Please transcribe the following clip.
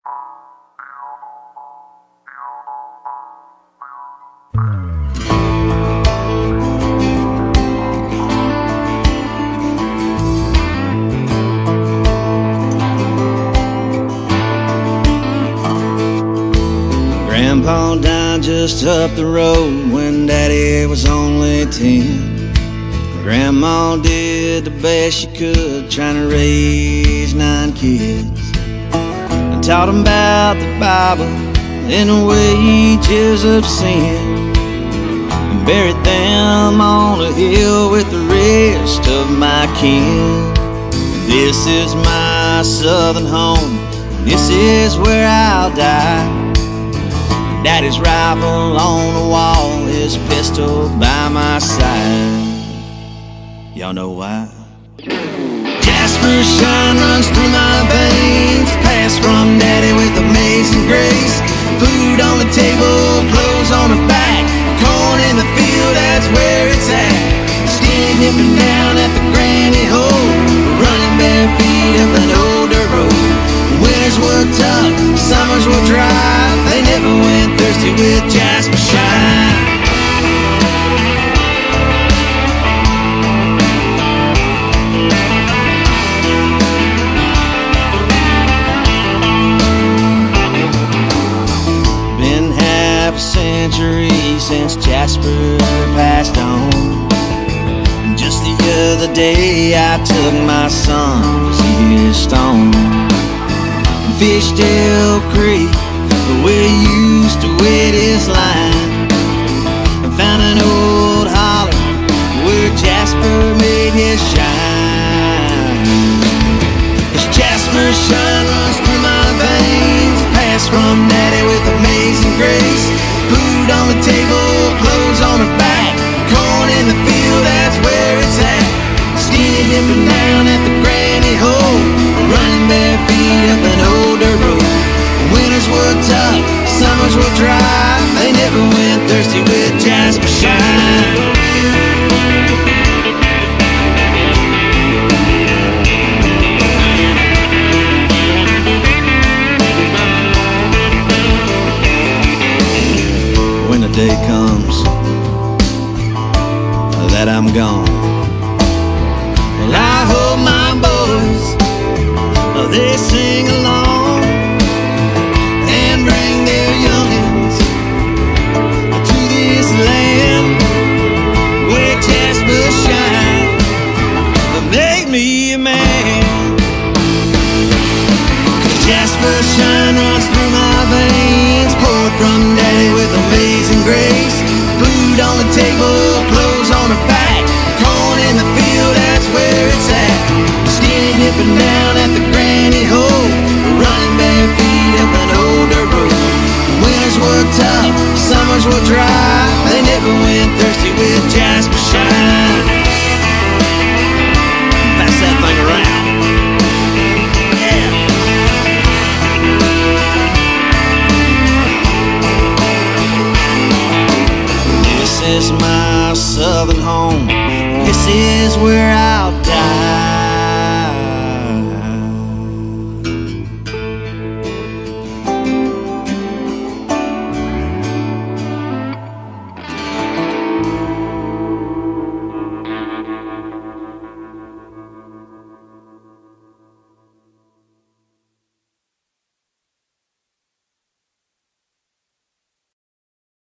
Grandpa died just up the road when Daddy was only 10. Grandma did the best she could trying to raise 9 kids, and taught them about the Bible and the wages of sin, and buried them on a hill with the rest of my kin. This is my southern home, this is where I'll die. Daddy's rifle on the wall, his pistol by my side. Y'all know why? Jasper's shine runs through my veins, passed from Daddy with amazing grace. Food on the table, clothes on the back, corn in the field, that's where it's at. Skinny dipping down at the granny hole, running bare feet up an old dirt road. Winters were tough, summers were dry, they never went thirsty with Jasper Shine. Been half a century since Jasper passed on. Just the other day I took my son to see his stone. Fished Elk Creek, where he used to wait his line, and found an old holler where Jasper made his shine. This Jasper shine runs through my veins, passed from Daddy with amazing grace. Food on the table, clothes on the back, corn in the field, that's where it's at. Skinny dipping down at the granny hole, running bare feet up an old dirt road. Winters were tough, summers were dry, they never went thirsty with Jasper Shine. When the day comes that I'm gone, well, I hope my boys, they sing along and bring their youngins to this land where Jasper Shine make me a man. 'Cause Jasper Shine runs through my veins, poured from Daddy with amazing grace. Food on the table, clothes on the back, corn in the field, that's where it's at. Skinny dipping down at the granny hole, running bare feet up an old dirt road. Winters were tough, summers were dry, they never went thirsty with Jasper Shine. Pass that thing around. Yeah. This is my southern home, this is where I'll die.